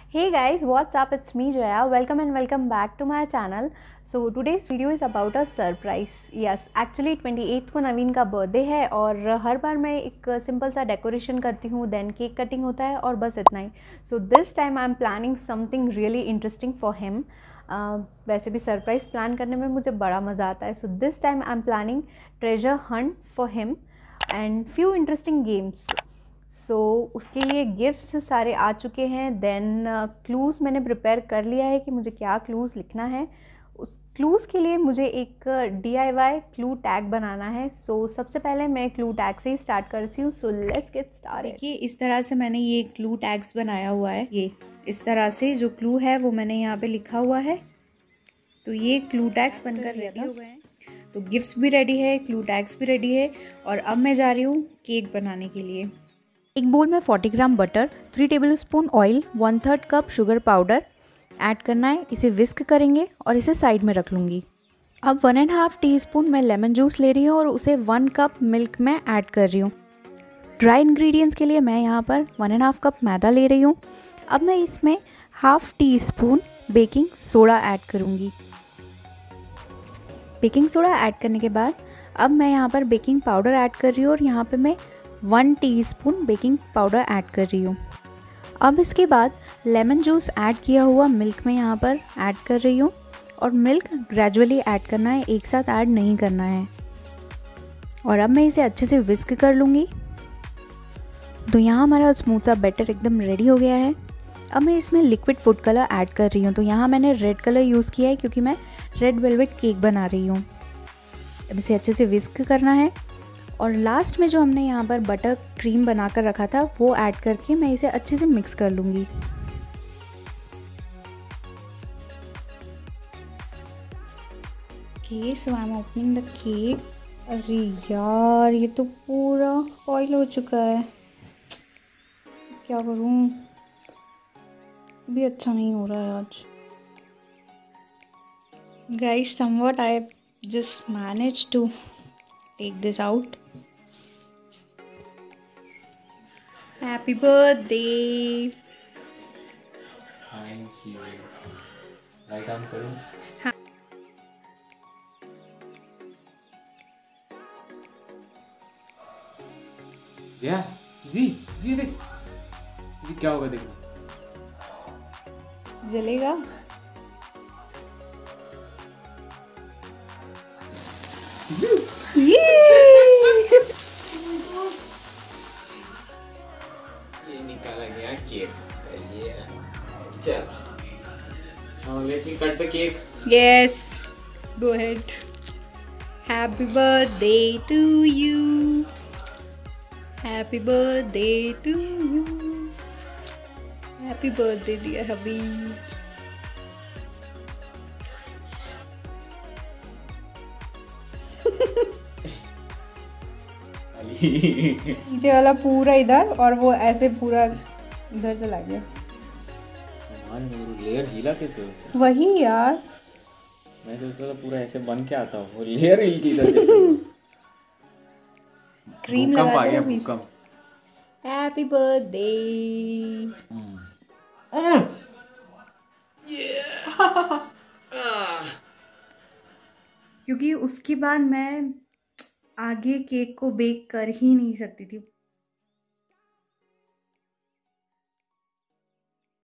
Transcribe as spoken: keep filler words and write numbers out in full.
Hey guys, what's up? It's me Jaya. Welcome and welcome back to my channel. So today's video is about a surprise. Yes, actually अट्ठाईस को नवीन का birthday है और हर बार मैं एक simple सा decoration करती हूँ, देन केक कटिंग होता है और बस इतना ही. So this time I am planning something really interesting for him. वैसे भी सरप्राइज़ प्लान करने में मुझे बड़ा मज़ा आता है. So this time I am planning treasure hunt for him and few interesting games. So so, उसके लिए गिफ्ट्स सारे आ चुके हैं. देन क्लूज़ uh, मैंने प्रिपेयर कर लिया है कि मुझे क्या क्लूज़ लिखना है. उस क्लूज़ के लिए मुझे एक D I Y clue tag बनाना है. सो so, सबसे पहले मैं क्लू टैग से ही स्टार्ट करती हूँ. So let's get started. देखिए इस तरह से मैंने ये क्लू टैग्स बनाया हुआ है. ये इस तरह से जो क्लू है वो मैंने यहाँ पे लिखा हुआ है. तो ये क्लू टैग्स बनकर रेडी हो गए हैं. तो गिफ्ट्स भी रेडी है, क्लू टैग्स भी रेडी है और अब मैं जा रही हूँ केक बनाने के लिए. एक बोल में चालीस gram butter, three tablespoon oil, one third cup sugar powder add करना है. इसे विस्क करेंगे और इसे साइड में रख लूँगी. अब one and half teaspoon मैं लेमन जूस ले रही हूँ और उसे वन कप मिल्क में ऐड कर रही हूँ. ड्राई इंग्रेडिएंट्स के लिए मैं यहाँ पर वन एंड हाफ कप मैदा ले रही हूँ. अब मैं इसमें half teaspoon baking soda add करूँगी. बेकिंग सोडा ऐड करने के बाद अब मैं यहाँ पर बेकिंग पाउडर ऐड कर रही हूँ और यहाँ पर मैं one teaspoon baking powder add कर रही हूँ. अब इसके बाद लेमन जूस ऐड किया हुआ मिल्क में यहाँ पर ऐड कर रही हूँ और मिल्क ग्रेजुअली ऐड करना है, एक साथ ऐड नहीं करना है. और अब मैं इसे अच्छे से विस्क कर लूँगी. तो यहाँ हमारा स्मूथ सा बैटर एकदम रेडी हो गया है. अब मैं इसमें लिक्विड फूड कलर ऐड कर रही हूँ. तो यहाँ मैंने रेड कलर यूज़ किया है क्योंकि मैं रेड वेलवेट केक बना रही हूँ. अब इसे अच्छे से विस्क करना है और लास्ट में जो हमने यहाँ पर बटर क्रीम बनाकर रखा था वो ऐड करके मैं इसे अच्छे से मिक्स कर लूँगी. Okay, so I am opening the cake. अरे यार ये तो पूरा ऑयल हो चुका है. क्या करूँ, भी अच्छा नहीं हो रहा है आज. Guys, somewhat I just manage to take this out. Happy birthday. Thank you. Right arm करूँ? हाँ. Yeah, जी जी देख, ये क्या होगा देखो. जलेगा. ये ये निकाला गया केक. ये चल. Now let me cut the cake. yes, go ahead. Happy birthday to you. Happy birthday to you. Happy birthday dear Habib. नीचे वाला पूरा इधर और वो ऐसे पूरा इधर से लग गया. लेयर हिला कैसे हो? वही यार, मैं सोच रहा था पूरा ऐसे बन के आता हो, लेयर हिल की इधर कैसे? क्रीम लगा दे भूकंप. Happy birthday. क्योंकि उसके बाद मैं आगे केक को बेक कर ही नहीं सकती थी.